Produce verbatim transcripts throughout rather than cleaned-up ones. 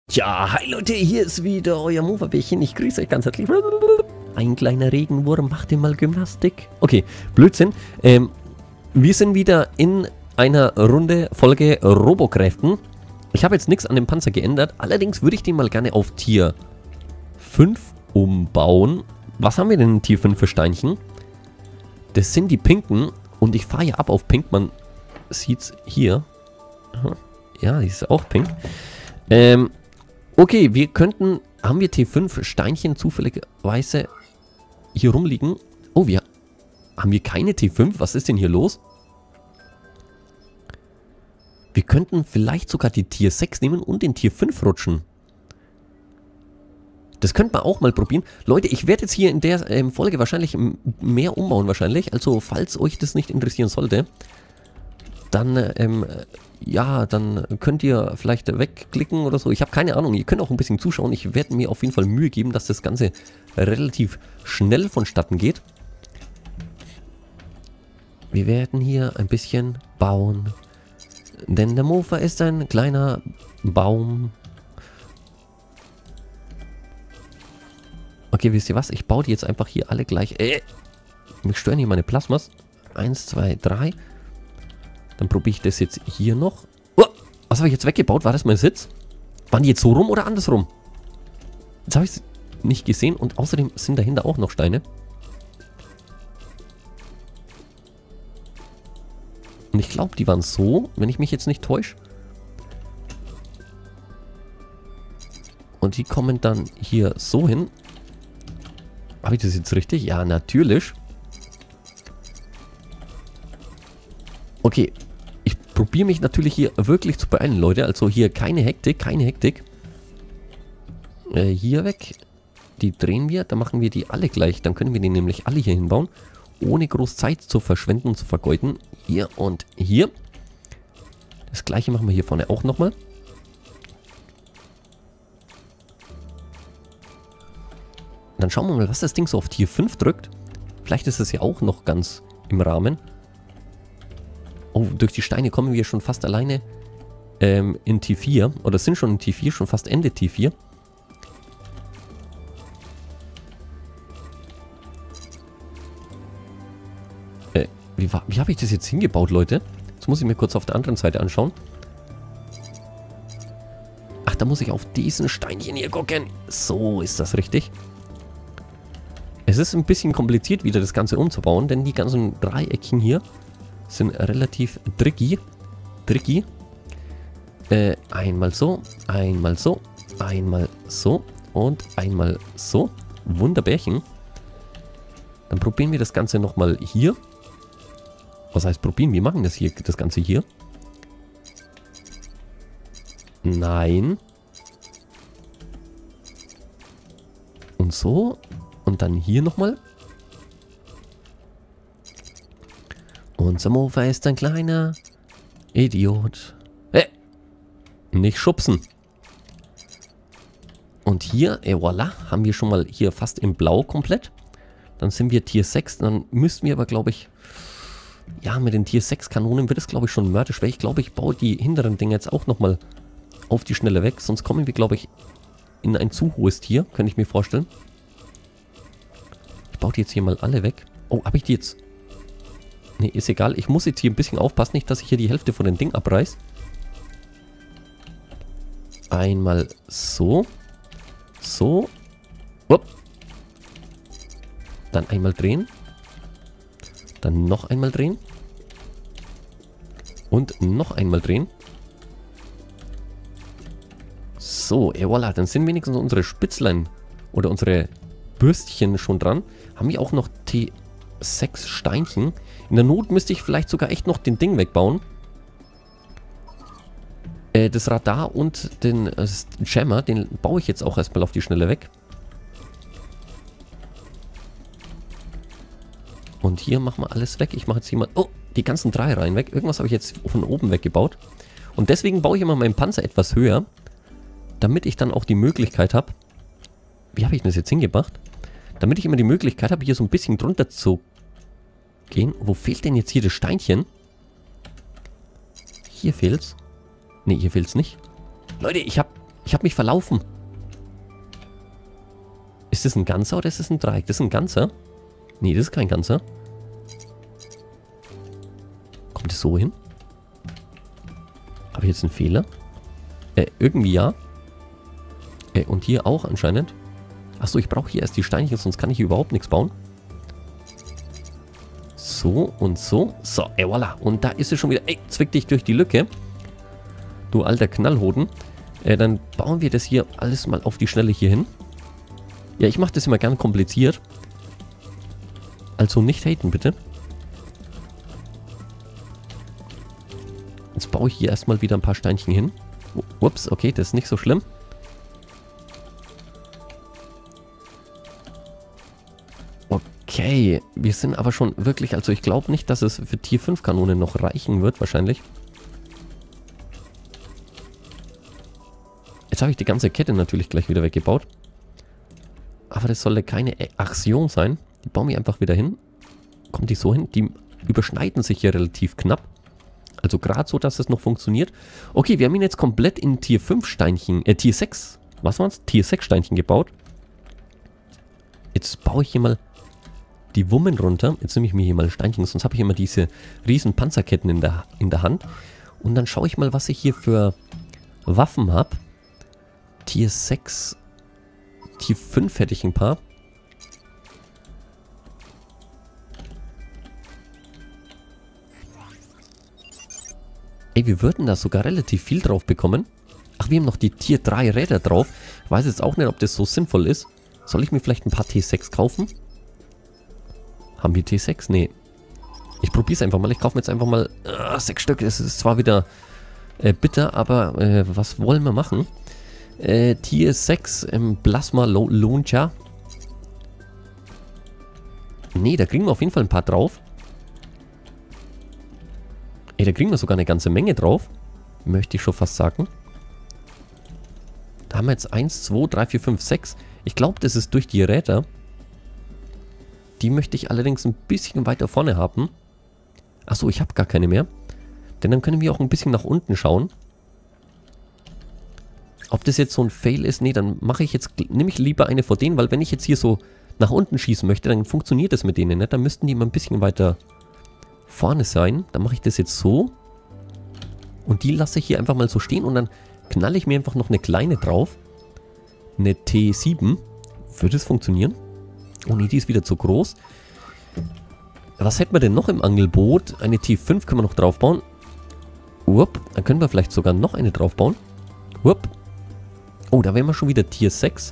Tja, hi Leute, hier ist wieder euer Moverbärchen. Ich grüße euch ganz herzlich. Ein kleiner Regenwurm macht mal Gymnastik. Okay, Blödsinn. Ähm, wir sind wieder in einer Runde Folge Robokräften. Ich habe jetzt nichts an dem Panzer geändert. Allerdings würde ich den mal gerne auf Tier fünf umbauen. Was haben wir denn in Tier fünf für Steinchen? Das sind die pinken. Und ich fahre ja ab auf pink. Man sieht es hier. Ja, die ist auch pink. Ähm... Okay, wir könnten, haben wir T fünf Steinchen zufälligerweise hier rumliegen? Oh, wir haben wir keine T fünf? Was ist denn hier los? Wir könnten vielleicht sogar die Tier sechs nehmen und den Tier fünf rutschen. Das könnte man auch mal probieren. Leute, ich werde jetzt hier in der ähm, Folge wahrscheinlich mehr umbauen wahrscheinlich. Also, falls euch das nicht interessieren sollte, dann, ähm, ja, dann könnt ihr vielleicht wegklicken oder so. Ich habe keine Ahnung. Ihr könnt auch ein bisschen zuschauen. Ich werde mir auf jeden Fall Mühe geben, dass das Ganze relativ schnell vonstatten geht. Wir werden hier ein bisschen bauen. Denn der Mofa ist ein kleiner Baum. Okay, wisst ihr was? Ich baue die jetzt einfach hier alle gleich. Äh, mich stören hier meine Plasmas. Eins, zwei, drei. Dann probiere ich das jetzt hier noch. Oh, was habe ich jetzt weggebaut? War das mein Sitz? Waren die jetzt so rum oder andersrum? Jetzt habe ich es nicht gesehen. Und außerdem sind dahinter auch noch Steine. Und ich glaube, die waren so, wenn ich mich jetzt nicht täusche. Und die kommen dann hier so hin. Habe ich das jetzt richtig? Ja, natürlich. Okay. Probiere mich natürlich hier wirklich zu beeilen, Leute. Also hier keine Hektik, keine Hektik. Äh, hier weg. Die drehen wir. Dann machen wir die alle gleich. Dann können wir die nämlich alle hier hinbauen. Ohne groß Zeit zu verschwenden und zu vergeuden. Hier und hier. Das gleiche machen wir hier vorne auch nochmal. Dann schauen wir mal, was das Ding so auf Tier fünf drückt. Vielleicht ist es ja auch noch ganz im Rahmen. Oh, durch die Steine kommen wir schon fast alleine ähm, in T vier. Oder sind schon in T vier, schon fast Ende T vier. Äh, wie, wie habe ich das jetzt hingebaut, Leute? Jetzt muss ich mir kurz auf der anderen Seite anschauen. Ach, da muss ich auf diesen Steinchen hier gucken. So ist das richtig. Es ist ein bisschen kompliziert, wieder das Ganze umzubauen, denn die ganzen Dreieckchen hier sind relativ tricky. Tricky. Äh, einmal so, einmal so, einmal so und einmal so. Wunderbärchen. Dann probieren wir das Ganze nochmal hier. Was heißt probieren? Wir machen das hier, das Ganze hier. Nein. Und so. Und dann hier nochmal. Unser Mofa ist ein kleiner Idiot. Äh, nicht schubsen. Und hier, et voilà, haben wir schon mal hier fast im Blau komplett. Dann sind wir Tier sechs. Dann müssten wir aber, glaube ich, ja, mit den Tier sechs Kanonen wird es, glaube ich, schon mördisch. Weil ich glaube, ich baue die hinteren Dinge jetzt auch nochmal auf die Schnelle weg. Sonst kommen wir, glaube ich, in ein zu hohes Tier. Könnte ich mir vorstellen. Ich baue die jetzt hier mal alle weg. Oh, habe ich die jetzt... Ne, ist egal. Ich muss jetzt hier ein bisschen aufpassen, nicht, dass ich hier die Hälfte von dem Ding abreiß. Einmal so. So. Upp. Dann einmal drehen. Dann noch einmal drehen. Und noch einmal drehen. So, et voilà. Dann sind wenigstens unsere Spitzlein oder unsere Bürstchen schon dran. Haben wir auch noch T sechs Steinchen. In der Not müsste ich vielleicht sogar echt noch den Ding wegbauen. Äh, das Radar und den äh, Jammer, den baue ich jetzt auch erstmal auf die Schnelle weg. Und hier machen wir alles weg. Ich mache jetzt hier mal... Oh, die ganzen drei Reihen weg. Irgendwas habe ich jetzt von oben weggebaut. Und deswegen baue ich immer meinen Panzer etwas höher. Damit ich dann auch die Möglichkeit habe... Wie habe ich das jetzt hingebracht? Damit ich immer die Möglichkeit habe, hier so ein bisschen drunter zu gehen. Wo fehlt denn jetzt hier das Steinchen? Hier fehlt's. Ne, hier fehlt's nicht. Leute, ich habe Ich habe mich verlaufen. Ist das ein Ganzer oder ist das ein Dreieck? Das ist ein Ganzer. Nee, das ist kein Ganzer. Kommt es so hin? Habe ich jetzt einen Fehler? Äh, irgendwie ja. Äh, und hier auch anscheinend. Achso, ich brauche hier erst die Steinchen, sonst kann ich hier überhaupt nichts bauen. So und so. So, ey, voilà. Und da ist es schon wieder. Ey, zwick dich durch die Lücke. Du alter Knallhoden. Äh, dann bauen wir das hier alles mal auf die Schnelle hier hin. Ja, ich mache das immer gern kompliziert. Also nicht haten, bitte. Jetzt baue ich hier erstmal wieder ein paar Steinchen hin. Ups, okay, das ist nicht so schlimm. Okay, wir sind aber schon wirklich, also ich glaube nicht, dass es für Tier fünf Kanonen noch reichen wird, wahrscheinlich. Jetzt habe ich die ganze Kette natürlich gleich wieder weggebaut. Aber das solle keine Aktion sein. Die bauen wir einfach wieder hin. Kommt die so hin? Die überschneiden sich hier relativ knapp. Also gerade so, dass es noch funktioniert. Okay, wir haben ihn jetzt komplett in Tier fünf Steinchen, äh Tier sechs, was waren es? Tier sechs Steinchen gebaut. Jetzt baue ich hier mal die Wummen runter. Jetzt nehme ich mir hier mal ein Steinchen, sonst habe ich immer diese riesen Panzerketten in der, in der Hand. Und dann schaue ich mal, was ich hier für Waffen habe. Tier sechs, Tier fünf hätte ich ein paar. Ey, wir würden da sogar relativ viel drauf bekommen. Ach, wir haben noch die Tier drei Räder drauf. Ich weiß jetzt auch nicht, ob das so sinnvoll ist. Soll ich mir vielleicht ein paar T sechs kaufen? Haben wir T sechs? Nee. Ich probiere es einfach mal. Ich kaufe mir jetzt einfach mal äh, sechs Stück. Es ist zwar wieder äh, bitter, aber äh, was wollen wir machen? Äh, Tier sechs im Plasma Launcher. Nee, da kriegen wir auf jeden Fall ein paar drauf. Ey, da kriegen wir sogar eine ganze Menge drauf. Möchte ich schon fast sagen. Da haben wir jetzt eins, zwei, drei, vier, fünf, sechs. Ich glaube, das ist durch die Räder. Die möchte ich allerdings ein bisschen weiter vorne haben. Achso, ich habe gar keine mehr. Denn dann können wir auch ein bisschen nach unten schauen. Ob das jetzt so ein Fail ist? Nee, dann mache ich jetzt, nehme ich lieber eine von denen, weil wenn ich jetzt hier so nach unten schießen möchte, dann funktioniert das mit denen nicht. Dann müssten die mal ein bisschen weiter vorne sein. Dann mache ich das jetzt so. Und die lasse ich hier einfach mal so stehen und dann knalle ich mir einfach noch eine kleine drauf. Eine T sieben. Würde es funktionieren? Oh ne, die ist wieder zu groß. Was hätten wir denn noch im Angelboot? Eine T fünf können wir noch draufbauen. Upp, dann können wir vielleicht sogar noch eine draufbauen. Upp. Oh, da wären wir schon wieder Tier sechs.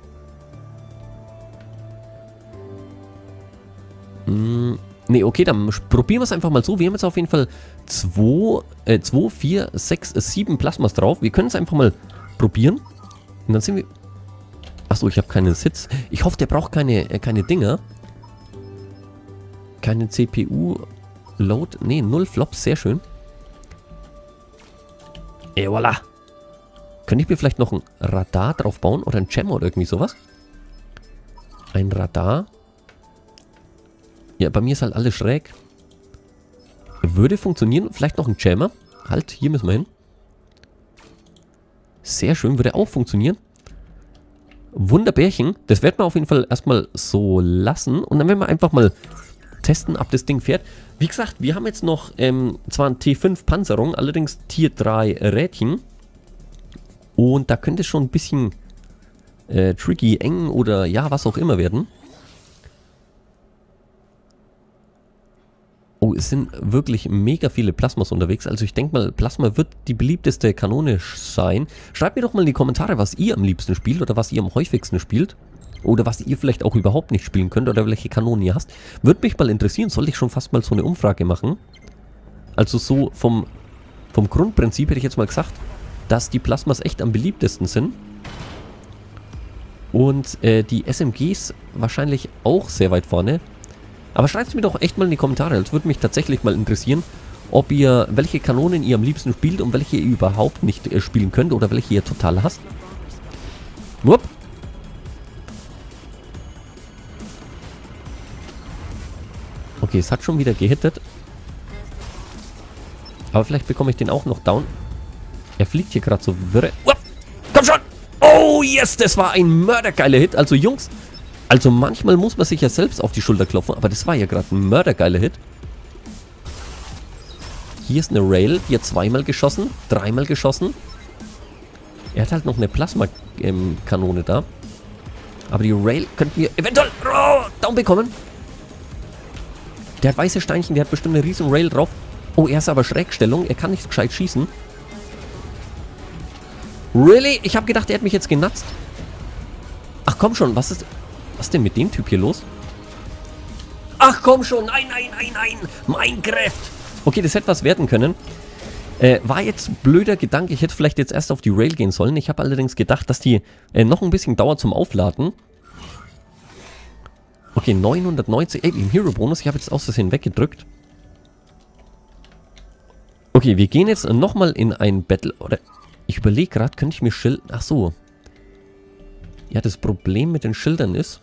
Hm, ne, okay, dann probieren wir es einfach mal so. Wir haben jetzt auf jeden Fall zwei, vier, sechs, sieben Plasmas drauf. Wir können es einfach mal probieren. Und dann sind wir... Achso, ich habe keinen Sitz. Ich hoffe, der braucht keine, äh, keine Dinger. Keine C P U-Load. Ne, null Flops, sehr schön. Et voilà. Könnte ich mir vielleicht noch ein Radar drauf bauen? Oder ein Jammer oder irgendwie sowas? Ein Radar. Ja, bei mir ist halt alles schräg. Würde funktionieren. Vielleicht noch ein Jammer. Halt, hier müssen wir hin. Sehr schön, würde auch funktionieren. Wunderbärchen. Das werden wir auf jeden Fall erstmal so lassen. Und dann werden wir einfach mal testen, ob das Ding fährt. Wie gesagt, wir haben jetzt noch ähm, zwar ein T fünf Panzerung, allerdings Tier drei Rädchen. Und da könnte es schon ein bisschen äh, tricky, eng oder ja, was auch immer werden. Oh, es sind wirklich mega viele Plasmas unterwegs. Also ich denke mal, Plasma wird die beliebteste Kanone sein. Schreibt mir doch mal in die Kommentare, was ihr am liebsten spielt oder was ihr am häufigsten spielt. Oder was ihr vielleicht auch überhaupt nicht spielen könnt oder welche Kanonen ihr hast. Würde mich mal interessieren, sollte ich schon fast mal so eine Umfrage machen. Also so vom, vom Grundprinzip hätte ich jetzt mal gesagt, dass die Plasmas echt am beliebtesten sind. Und äh, die S M Gs wahrscheinlich auch sehr weit vorne. Aber schreibt es mir doch echt mal in die Kommentare. Das würde mich tatsächlich mal interessieren, ob ihr, welche Kanonen ihr am liebsten spielt und welche ihr überhaupt nicht äh, spielen könnt oder welche ihr total hasst. Wupp. Okay, es hat schon wieder gehittet. Aber vielleicht bekomme ich den auch noch down. Er fliegt hier gerade so wirre. Wupp. Komm schon! Oh yes, das war ein mördergeiler Hit. Also Jungs, also manchmal muss man sich ja selbst auf die Schulter klopfen, aber das war ja gerade ein mördergeiler Hit. Hier ist eine Rail, hier zweimal geschossen, dreimal geschossen. Er hat halt noch eine Plasma-Kanone da. Aber die Rail könnten wir eventuell oh, down bekommen. Der hat weiße Steinchen, der hat bestimmt eine riesen Rail drauf. Oh, er ist aber Schrägstellung, er kann nicht gescheit schießen. Really? Ich habe gedacht, er hat mich jetzt genatzt. Ach komm schon, was ist... Was ist denn mit dem Typ hier los? Ach komm schon, nein, nein, nein, nein. Minecraft. Okay, das hätte was werden können. Äh, war jetzt ein blöder Gedanke. Ich hätte vielleicht jetzt erst auf die Rail gehen sollen. Ich habe allerdings gedacht, dass die äh, noch ein bisschen dauert zum Aufladen. Okay, neunhundertneunzig. Ey, im Hero-Bonus. Ich habe jetzt aus Versehen weggedrückt. Okay, wir gehen jetzt nochmal in ein Battle. Oder ich überlege gerade, könnte ich mir Schild... Ach so. Ja, das Problem mit den Schildern ist...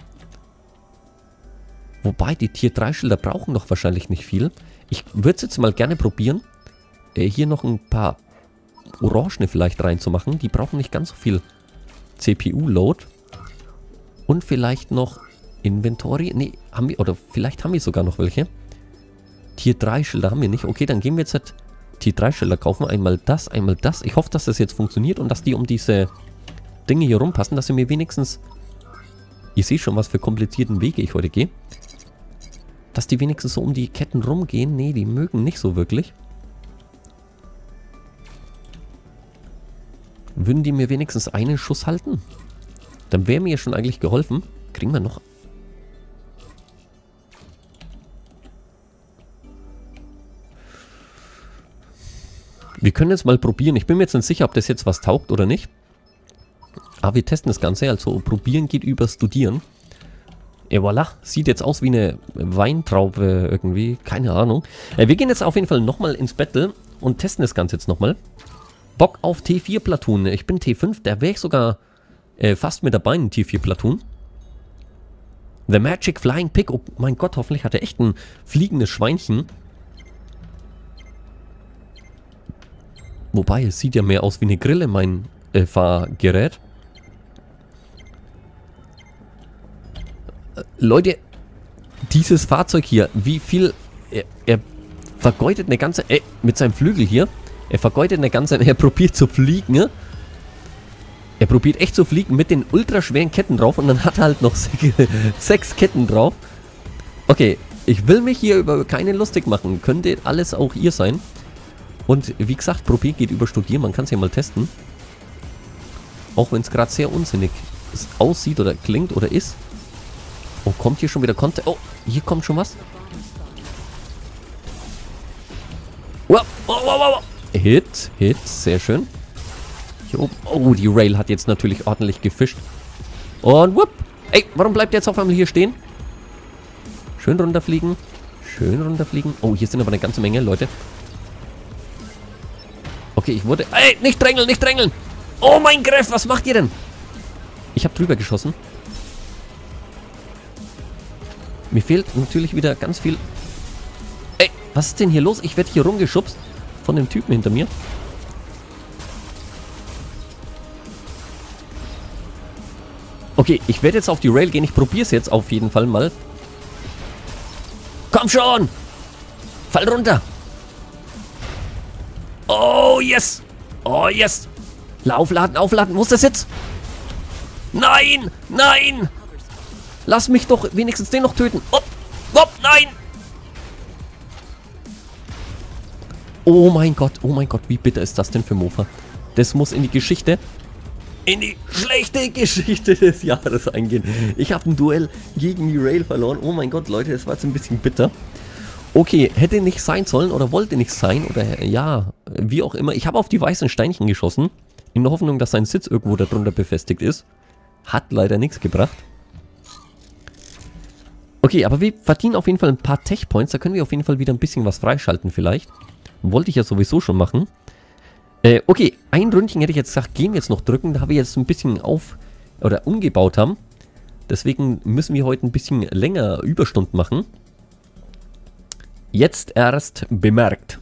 Wobei, die Tier drei Schilder brauchen doch wahrscheinlich nicht viel. Ich würde es jetzt mal gerne probieren, äh, hier noch ein paar Orangene vielleicht reinzumachen. Die brauchen nicht ganz so viel C P U-Load. Und vielleicht noch Inventory. Nee, haben wir, oder vielleicht haben wir sogar noch welche. Tier drei Schilder haben wir nicht. Okay, dann gehen wir jetzt halt Tier drei Schilder kaufen. Einmal das, einmal das. Ich hoffe, dass das jetzt funktioniert und dass die um diese Dinge hier rumpassen, dass sie mir wenigstens... Ich sehe schon, was für komplizierten Wege ich heute gehe. Dass die wenigstens so um die Ketten rumgehen. Nee, die mögen nicht so wirklich. Würden die mir wenigstens einen Schuss halten? Dann wäre mir schon eigentlich geholfen. Kriegen wir noch... Wir können jetzt mal probieren. Ich bin mir jetzt nicht sicher, ob das jetzt was taugt oder nicht. Aber wir testen das Ganze. Also probieren geht über studieren. Et voilà. Sieht jetzt aus wie eine Weintraube irgendwie. Keine Ahnung. Äh, wir gehen jetzt auf jeden Fall nochmal ins Battle und testen das Ganze jetzt nochmal. Bock auf T vier Platoon. Ich bin T fünf. Da wäre ich sogar äh, fast mit dabei in T vier Platoon. The Magic Flying Pig. Oh mein Gott, hoffentlich hat er echt ein fliegendes Schweinchen. Wobei, es sieht ja mehr aus wie eine Grille, mein äh, Fahrgerät. Äh, Leute, dieses Fahrzeug hier, wie viel... Er, er vergeudet eine ganze... Äh, mit seinem Flügel hier. Er vergeudet eine ganze... Er probiert zu fliegen, ne? Er probiert echt zu fliegen mit den ultraschweren Ketten drauf und dann hat er halt noch sechs Ketten drauf. Okay, ich will mich hier über keinen lustig machen. Könnte alles auch ihr sein. Und wie gesagt, Probier geht über Studieren. Man kann es ja mal testen. Auch wenn es gerade sehr unsinnig aussieht oder klingt oder ist. Oh, kommt hier schon wieder Content? Oh, hier kommt schon was. Wow, wow, wow, wow. Hit, Hit, sehr schön. Hier oben. Oh, die Rail hat jetzt natürlich ordentlich gefischt. Und whoop. Ey, warum bleibt der jetzt auf einmal hier stehen? Schön runterfliegen. Schön runterfliegen. Oh, hier sind aber eine ganze Menge, Leute. Okay, ich wurde... Ey, nicht drängeln, nicht drängeln! Oh mein Gott, was macht ihr denn? Ich habe drüber geschossen. Mir fehlt natürlich wieder ganz viel... Ey, was ist denn hier los? Ich werde hier rumgeschubst von dem Typen hinter mir. Okay, ich werde jetzt auf die Rail gehen. Ich probiere es jetzt auf jeden Fall mal. Komm schon! Fall runter! Oh, yes! Oh, yes! Aufladen, aufladen. Wo ist das jetzt? Nein! Nein! Lass mich doch wenigstens den noch töten. Upp! Upp! Nein! Oh mein Gott, oh mein Gott. Wie bitter ist das denn für Mofa? Das muss in die Geschichte... In die schlechte Geschichte des Jahres eingehen. Ich habe ein Duell gegen die Rail verloren. Oh mein Gott, Leute, das war jetzt ein bisschen bitter. Okay, hätte nicht sein sollen oder wollte nicht sein oder ja, wie auch immer. Ich habe auf die weißen Steinchen geschossen, in der Hoffnung, dass sein Sitz irgendwo darunter befestigt ist. Hat leider nichts gebracht. Okay, aber wir verdienen auf jeden Fall ein paar Tech-Points. Da können wir auf jeden Fall wieder ein bisschen was freischalten vielleicht. Wollte ich ja sowieso schon machen. Äh, okay, ein Ründchen hätte ich jetzt gesagt, gehen wir jetzt noch drücken, da wir jetzt ein bisschen auf oder umgebaut haben. Deswegen müssen wir heute ein bisschen länger Überstunden machen. Jetzt erst bemerkt.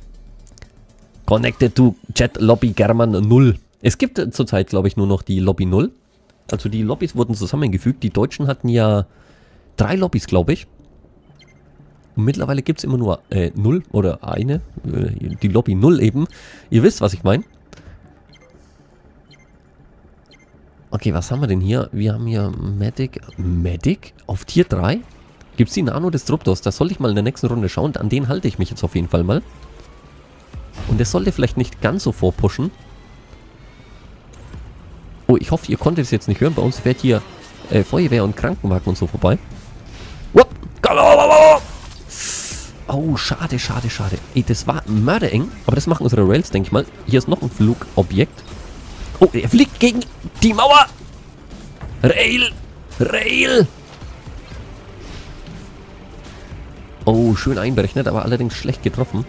Connected to Chat Lobby German null. Es gibt zurzeit, glaube ich, nur noch die Lobby null. Also die Lobbys wurden zusammengefügt. Die Deutschen hatten ja drei Lobbys, glaube ich. Und mittlerweile gibt es immer nur äh, null oder eine. Äh, die Lobby null eben. Ihr wisst, was ich meine. Okay, was haben wir denn hier? Wir haben hier Medic. Medic? Auf Tier drei? Gibt es die Nano-Disruptors? Das sollte ich mal in der nächsten Runde schauen. An den halte ich mich jetzt auf jeden Fall mal. Und der sollte vielleicht nicht ganz so vorpushen. Oh, ich hoffe, ihr konntet es jetzt nicht hören. Bei uns fährt hier äh, Feuerwehr und Krankenwagen und so vorbei. Oh, schade, schade, schade. Ey, das war mördereng. Aber das machen unsere Rails, denke ich mal. Hier ist noch ein Flugobjekt. Oh, er fliegt gegen die Mauer. Rail. Rail. Oh, schön einberechnet, aber allerdings schlecht getroffen.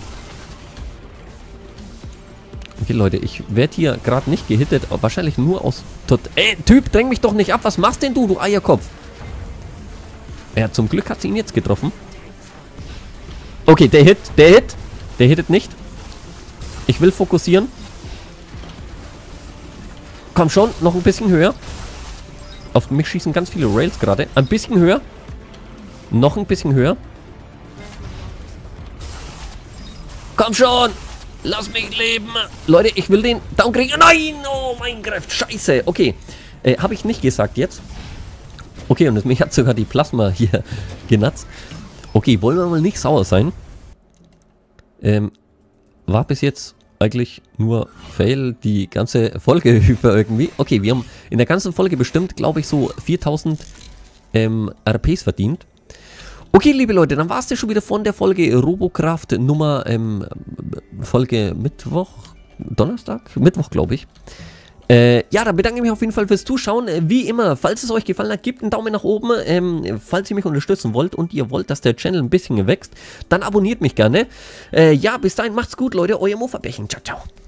Okay, Leute, ich werde hier gerade nicht gehittet. Wahrscheinlich nur aus... Tot Ey, Typ, dräng mich doch nicht ab. Was machst denn du, du Eierkopf? Ja, zum Glück hat sie ihn jetzt getroffen. Okay, der Hit, der Hit. Der hittet nicht. Ich will fokussieren. Komm schon, noch ein bisschen höher. Auf mich schießen ganz viele Rails gerade. Ein bisschen höher. Noch ein bisschen höher. Komm schon. Lass mich leben. Leute, ich will den down kriegen. Nein, oh mein Gott, scheiße. Okay, äh, habe ich nicht gesagt jetzt. Okay, und mich hat sogar die Plasma hier genatzt. Okay, wollen wir mal nicht sauer sein. Ähm, war bis jetzt eigentlich nur Fail die ganze Folge über irgendwie. Okay, wir haben in der ganzen Folge bestimmt, glaube ich, so viertausend ähm, R Ps verdient. Okay, liebe Leute, dann war es das schon wieder von der Folge Robocraft Nummer, ähm, Folge Mittwoch, Donnerstag? Mittwoch, glaube ich. Äh, ja, dann bedanke ich mich auf jeden Fall fürs Zuschauen. Wie immer, falls es euch gefallen hat, gebt einen Daumen nach oben. Ähm, falls ihr mich unterstützen wollt und ihr wollt, dass der Channel ein bisschen wächst, dann abonniert mich gerne. Äh, ja, bis dahin, macht's gut, Leute. Euer Mofabärchen. Ciao, ciao.